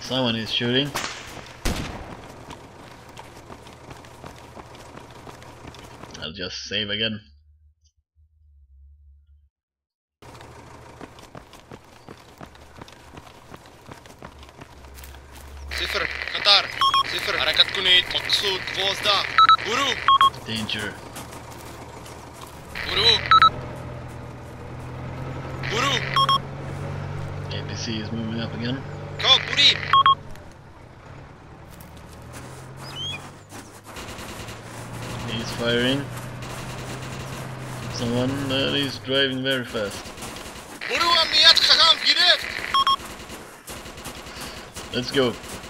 Someone is shooting. I'll just save again. صفر قطار صفر حركة كونيت مقصود فوزدا برو Danger. برو برو APC is moving up again. كوك بريب He's firing. Someone that is driving very fast. برو أمنيات خخام جريت Let's go.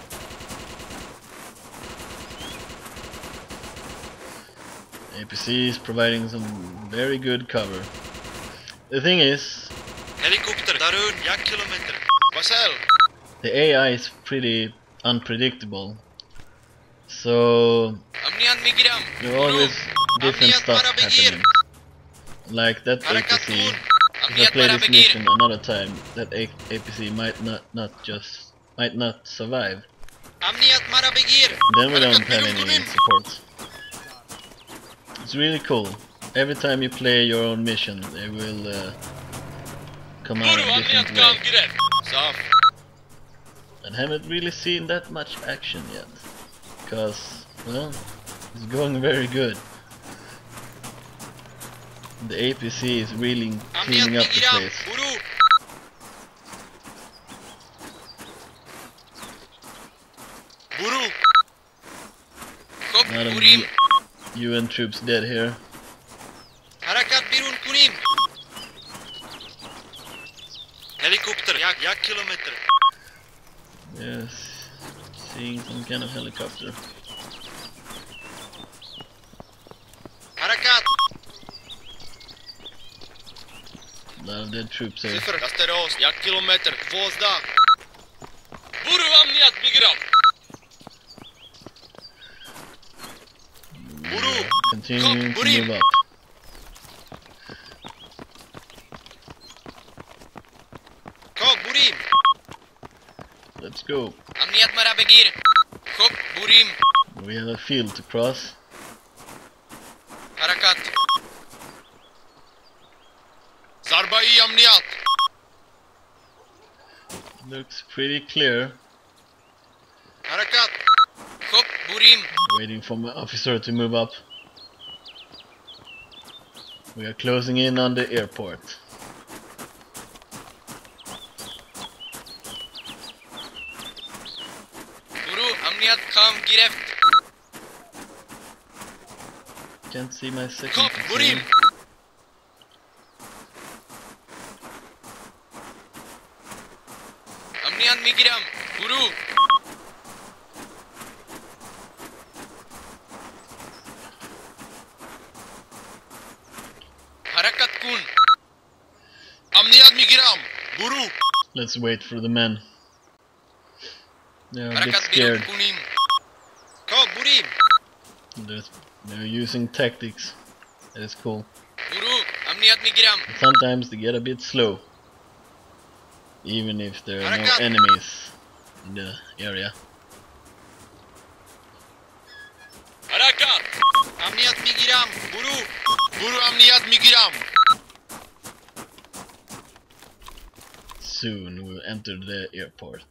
APC is providing some very good cover. The thing is, هليكوبتر دارون 1 كيلومتر وصل the AI is pretty unpredictable. So أمنيات ميجرام there are always different stuff happening. Like that APC, if I play this mission another time, that APC might not survive. أمنيات مرة بغير Then we don't have any supports. It's really cool. Every time you play your own mission, they will come out a different way. صاف I haven't really seen that much action yet, because, well, it's going very good. The APC is really cleaning up the place. برو برو خب Lot of بريم UN troops dead here. حركات بيرون كونيم هليكوبتر 1 كيلومتر Yes, seeing some kind of helicopter. حركات A lot of dead troops here. صفر دستروس 1 كيلومتر فوزدا برو أمنيات ميجرام برو Continuing to Burim. move up. كوك بريم Let's go. أمنيات مرة بغير خب بريم We have a field to cross. حركات ضربة إي أمنيات Looks pretty clear. حركات خب بريم Waiting for my officer to move up. We are closing in on the airport. برو أمنيات خام گرفت Can't see my second خب بريم platoon. أمنيات ميجرام برو حركة كون أمنيات ميجرام برو Let's wait for the men. They're a bit حركات بيرون scared. كونيم كوك بريم They're using tactics. That is cool. برو أمنيات ميجرام Sometimes they get a bit slow, even if there are no Harakat. enemies in the area. حركات أمنيات ميجرام برو برو أمنيات ميجرام Soon we'll enter the airport.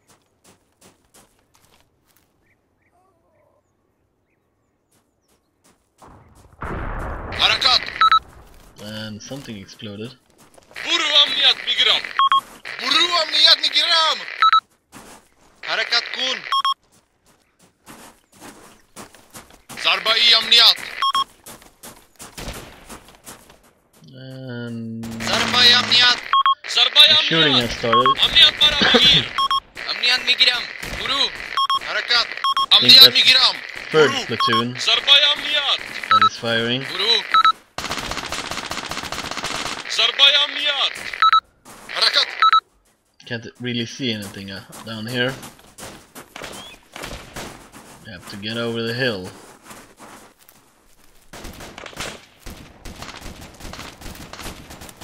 حركات And something exploded. برو أمنيات ميجرام برو أمنيات ميجرام حركات كون ضربة إي أمنيات And ضربة إي أمنيات ضربة إي the shooting أمنيات has started. أمنيات مرة بغير أمنيات ميجرام برو حركات I think أمنيات that's ميجرام third برو platoon ضربة إي أمنيات that is firing. برو ضربة إي أمنيات حركات Can't really see anything down here. You have to get over the hill.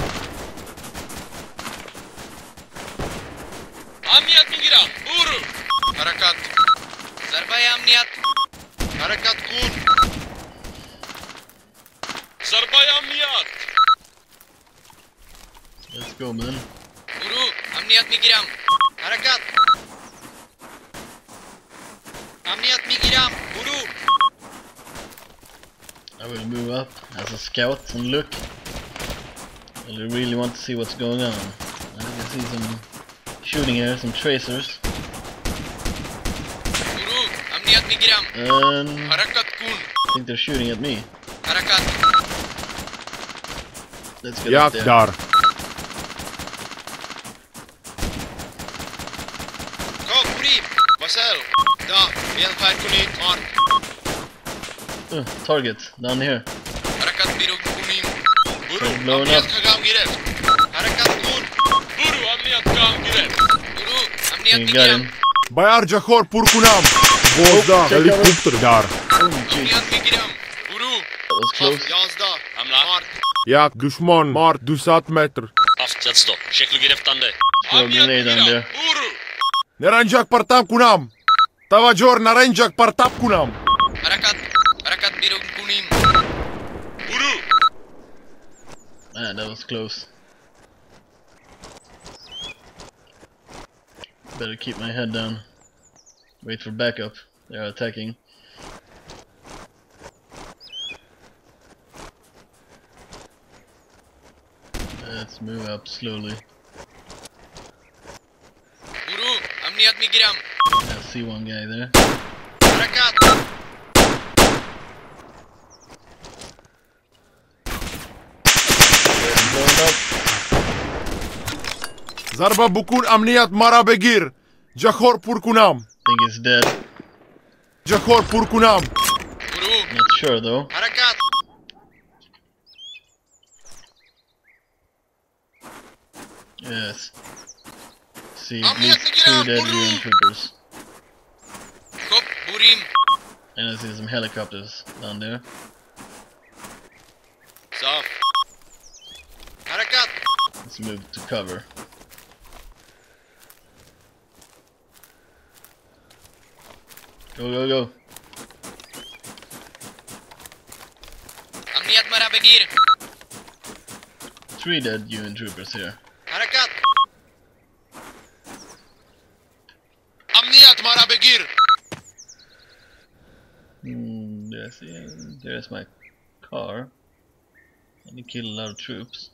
أمنيات ميجرام برو أمنيات حركات كون ضربة يا أمنيات. Let's go, man. Guru, أمنيات ميجرام حركات أمنيات ميجرام Guru. I will move up as a scout and look. I really want to see what's going on. I can see some shooting here, some tracers. Guru, أمنيات ميجرام And حركات كون I think they're shooting at me. حركات. Let's get up there. Dar. Go, Guri, Basel. Da, bien fight kunit mark. Target down here. حركات بيرو كونين. Guru, Blowing أمنيات up. كام جيرف. حركات كون. Guru, أمنيات كام جيرف. Guru, أمنيات You got him. ميجرام. Bayar Jahor Purkunam. Gvozda. Helikopter dar. Oh, jeez. أمنيات ميجرام. Guru. That was close. Yazda. Mark. Jak düşman Mart 200 metre. Haft yazdı. Şekli gereftande. Throw a grenade down there. Guru. Naranjak partam kunam. Tavajor naranjak partap kunam. حركات بيرو كونين. Guru. Man, that was close. Better keep my head down. Wait for backup. They're attacking. Let's move up slowly. Guru, أمنيات ميجرام. I see one guy there. حركات. Going up. Zarba bukun amniyat mara begir. Jahor Purkunam. Think he's dead. Jahor Purkunam. Guru. Not sure though. حركات. Yes. See, I'm at least here to get 2 out, dead Guru. UN troopers. Kop, Burim. And I see some helicopters down there. صاف. حركات. Let's move to cover. Go, go, go. أمنيات مرا بقير. 3 dead UN troopers here. حركات. أمنيات مرا بقير. There's my car. And he killed a lot of troops.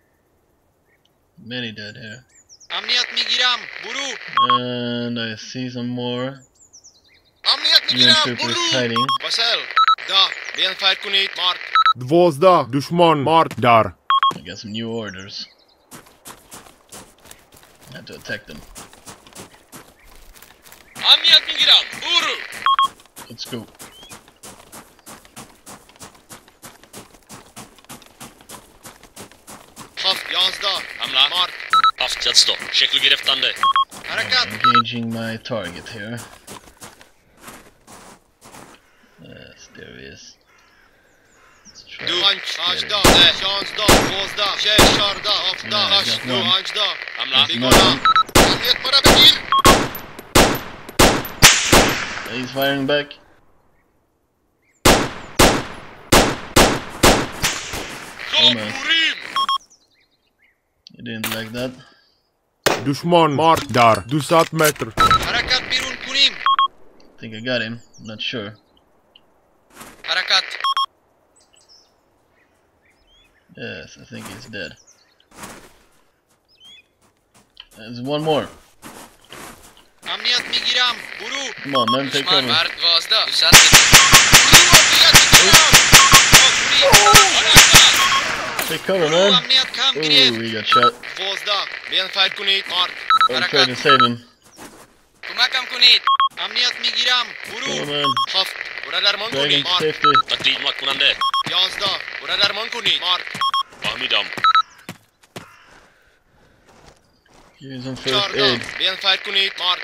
Many dead here. أمنيات ميجرام. برو. And I see some more أمنيات UN ميجرام. troopers برو. hiding. بسال. دا. بين فايت كونيت مارك. Gvozda. Düşman Mart dar. I got some new orders. I have to attack them. أمنيات ميجرام. برو. Let's go. خف yazda. أملا مارك. Haft yazdı. Şekli gereftande. حركات. Engaging my target here. Yes, there he is. Let's try. Du hanç. Ağaçda. Şansda. Bozda. Şarda. Hafta. Yeah, Haş. got Du one. hançda. Amla. That's Bigona. nothing. أمنيات مرا بقير. He's firing back. Kop, man. Burim. He didn't like that. Düşman Mart dar. 200 metre. حركات بيرون كونيم. I think I got him. I'm not sure. حركات. Yes, I think he's dead. There's one more. أمنيات ميجرام. برو. Come on, man, take düşman cover. var gazda. Üsat. برو أمنيات ميجرام. Take cover, برو man. أمنيات كام Oh, جريف. we got shot. Gvozda. بين فايت كونيت مارك. I'm trying to حركات. save him. كماكم كونيت. أمنيات ميجرام. Oh, برو. man. خف. Burada derman Drag him kuni. to Mark. safety. Taktiğim kunande. Yazda. Burada derman kuni. Mark. Fahmidam. Give him some first Çarda. aid. Ben fight kuni. Mark.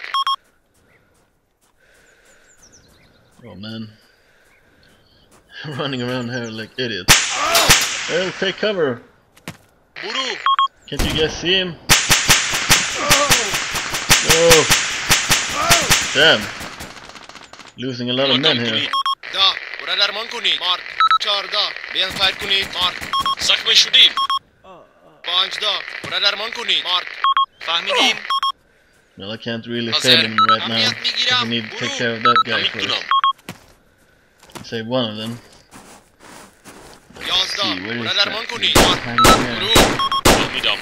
Oh, man. Running around here like idiots. Hey, take cover. Buru. Can't you guys see him? Oh. Damn. Losing a lot of men here. Da, ورا درمان کنید. مارک 14 بیان فایر کنید. مارک زخم شدیم. 15 ورا درمان کنید. مارک فهمیدیم. Well, I can't really save him right now. I need to take care of that guy first. Save one of them. 11 ورا درمان کنید. برو. فهمیدم.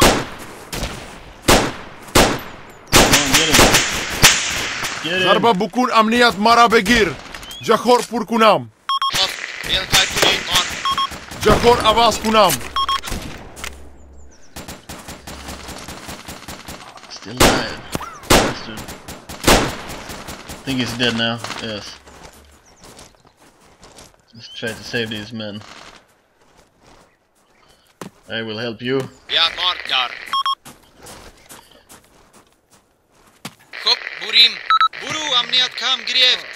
ضربة بكون أمنية مرا بگیر. جاخور پر کنم. بیان فایر کنید. مارک جاخور آواز کنم. Still alive. Bastard. I think he's dead now. Yes. Let's try to save these men. I will help you. بیا مارک دار. خب بریم. برو امنیت کم گرفت.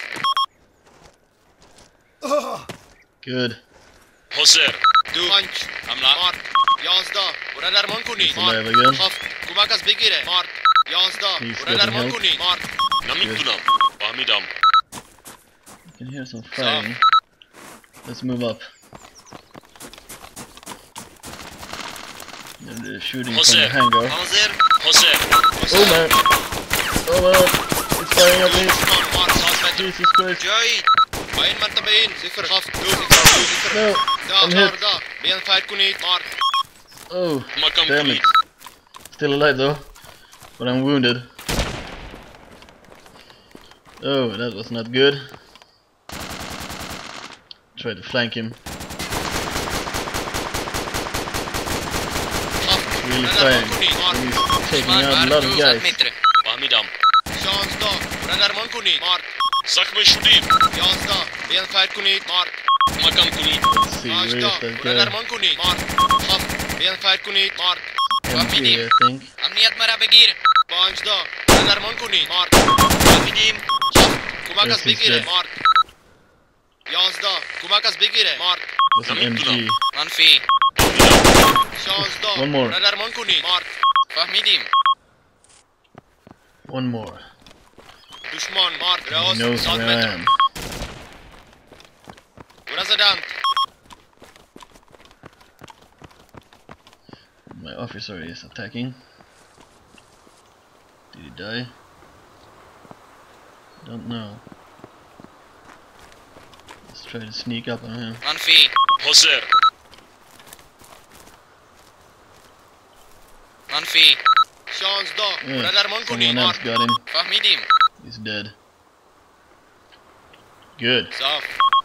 Good. حاضر. 2 5 حمله. مارک 11 ورا درمان کنید. He's alive again. کمک از بگیره. مارک 11 ورا درمان کنید. مارک نمیتونم. فهمیدم. I can hear some fighting. Let's move up. They're shooting from the hangar. حاضر. حاضر. Oh man! Oh man! It's firing at me! Jesus Christ! جایی. پایین مرتبه این. 0 7 2 No! I'm hit! بیان فایر کنید. مارک Oh! Damn it! Still alive though. But I'm wounded. Oh, that was not good. Try to flank him. Really firing. He's taking out a lot of guys. فهمیدم. 16 ورا درمان کنید. مارک زخم شدیم. 11 بیان فایر کنید. مارک کمکم کنید. Let's see, where is 18 that ورا guy? درمان کنید. مارک 7 بیان فایر کنید. مارک MG, I think. امنیت مرا بگیر. 15 ورا درمان کنید. مارک فهمیدیم. 7 کمک از بگیره. مارک 11 کمک از بگیره. مارک That's an MG. منفی. 16 One more. ورا درمان کنید. مارک فهمیدیم. One more. دشمن. مارک He راست. knows 100 where I متر. am. ورا زدند. My officer is attacking. Did he die? Don't know. Let's try to sneak up on him. منفی. حاضر. منفی. 16 ورا درمان کنید. Someone else مارک got him. فهمیدیم. He's dead. Good. صاف.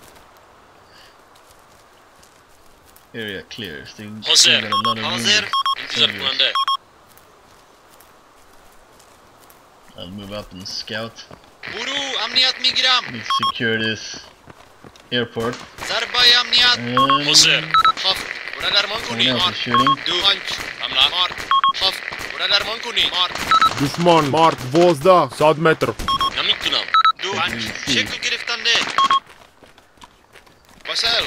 Area clear. Still حاضر. got a lot of حاضر. wounded انتظار soldiers. کننده. I'll move up and scout. برو امنیت میگیرم. Need to secure this airport. ضربه امنیت. And حاضر. 7 ورا درمان someone کنید. else مارک is shooting. 2 5 حمله. مارک 7 ورا درمان کنید. مارک دشمن مارک 12 100 متر. نمیتونم. 2 5 شکل گرفتنده. وصل.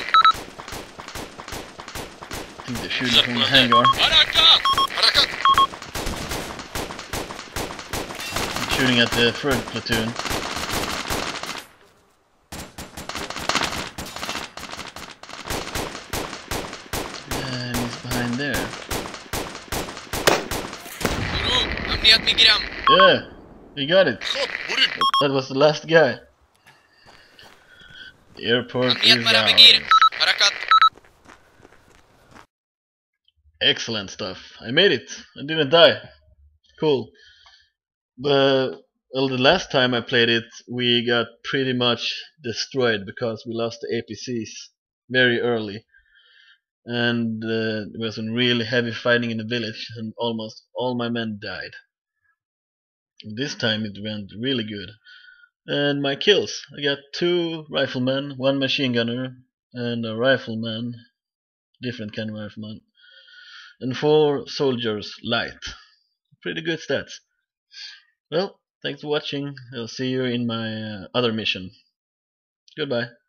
I think they're shooting from the hangar. حرکت. حرکت. Shooting at the third platoon. And he's behind there. برو امنیت میگیرم. Yeah, he got it. خب بریم. That was the last guy. The airport امنیت is مرا بگیر. ours. حرکت. Excellent stuff. I made it. I didn't die. Cool. But well, the last time I played it, we got pretty much destroyed because we lost the APCs very early, and there was some really heavy fighting in the village, and almost all my men died. This time it went really good, and my kills. I got 2 riflemen, 1 machine gunner, and a rifleman, different kind of rifleman, and 4 soldiers light. Pretty good stats. Well, thanks for watching. I'll see you in my other mission. Goodbye.